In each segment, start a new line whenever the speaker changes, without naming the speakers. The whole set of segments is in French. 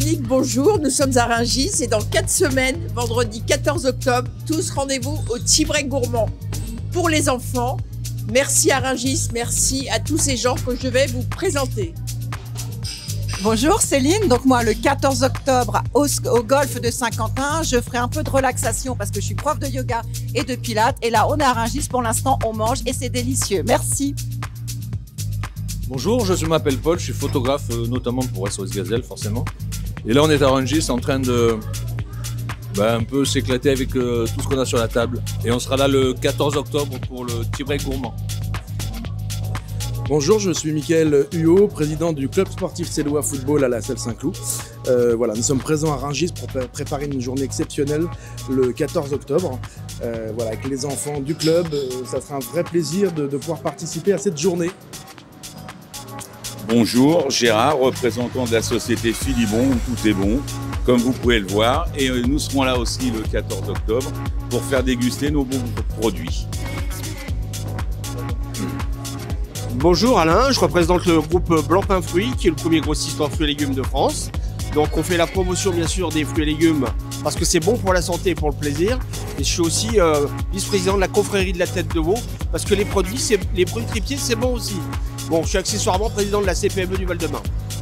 Véronique, bonjour. Nous sommes à Rungis et dans 4 semaines, vendredi 14 octobre, tous rendez-vous au Tea Break Gourmand pour les enfants. Merci à Rungis, merci à tous ces gens que je vais vous présenter.
Bonjour Céline, donc moi le 14 octobre au golf de Saint-Quentin, je ferai un peu de relaxation parce que je suis prof de yoga et de pilates et là on est à Rungis pour l'instant, on mange et c'est délicieux. Merci.
Bonjour, je m'appelle Paul, je suis photographe notamment pour SOS Gazelle forcément. Et là on est à Rungis en train de un peu s'éclater avec tout ce qu'on a sur la table. Et on sera là le 14 octobre pour le Tea Break Gourmand.
Bonjour, je suis Mickaël Huot, président du club sportif Célois Football à la Salle Saint-Cloud. Voilà, nous sommes présents à Rungis pour préparer une journée exceptionnelle le 14 octobre. Voilà, avec les enfants du club, ça sera un vrai plaisir de pouvoir participer à cette journée.
Bonjour, Gérard, représentant de la société Philibon, où tout est bon, comme vous pouvez le voir. Et nous serons là aussi le 14 octobre pour faire déguster nos bons produits.
Bonjour Alain, je représente le groupe Blancpain Fruits, qui est le premier grossiste en fruits et légumes de France. Donc on fait la promotion bien sûr des fruits et légumes parce que c'est bon pour la santé et pour le plaisir. Et je suis aussi vice-président de la confrérie de la tête de veau parce que les produits tripiers c'est bon aussi. Bon, je suis accessoirement président de la CPME du Val-de-Marne.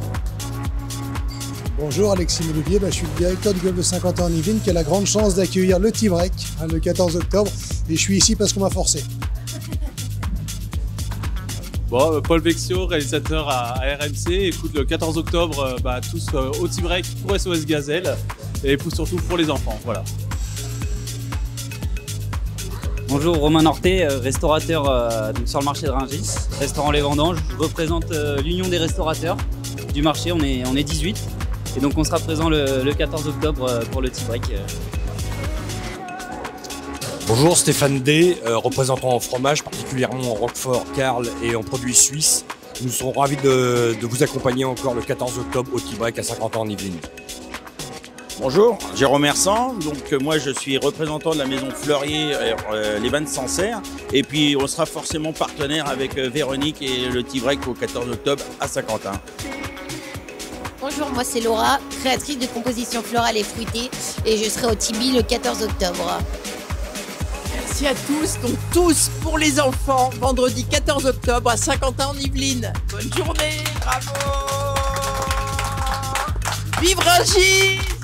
Bonjour, Alexis Mélouvier, je suis le directeur du golf de Saint-Quentin en Yvelines qui a la grande chance d'accueillir le Tea Break le 14 octobre et je suis ici parce qu'on m'a forcé.
Bon, Paul Vexio, réalisateur à RMC, écoute le 14 octobre tous au Tea Break pour SOS Gazelle et surtout pour les enfants, voilà.
Bonjour, Romain Norté, restaurateur sur le marché de Rungis, restaurant Les Vendanges. Je représente l'union des restaurateurs du marché, on est 18 et donc on sera présent le 14 octobre pour le Tea Break.
Bonjour, Stéphane D, représentant en fromage, particulièrement en Roquefort, Carl et en produits suisses. Nous serons ravis de vous accompagner encore le 14 octobre au Tea Break à Saint-Quentin en Yvelines.
Bonjour, Jérôme Hersan, donc moi je suis représentant de la maison Fleurier, les Vins de Sancerre. Et puis on sera forcément partenaire avec Véronique et le Tea Break au 14 octobre à Saint-Quentin.
Bonjour, moi c'est Laura, créatrice de compositions florales et fruitées et je serai au Tibi le 14 octobre.
Merci à tous, donc tous pour les enfants, vendredi 14 octobre à Saint-Quentin en Yvelines. Bonne journée, bravo. Vive Rungis!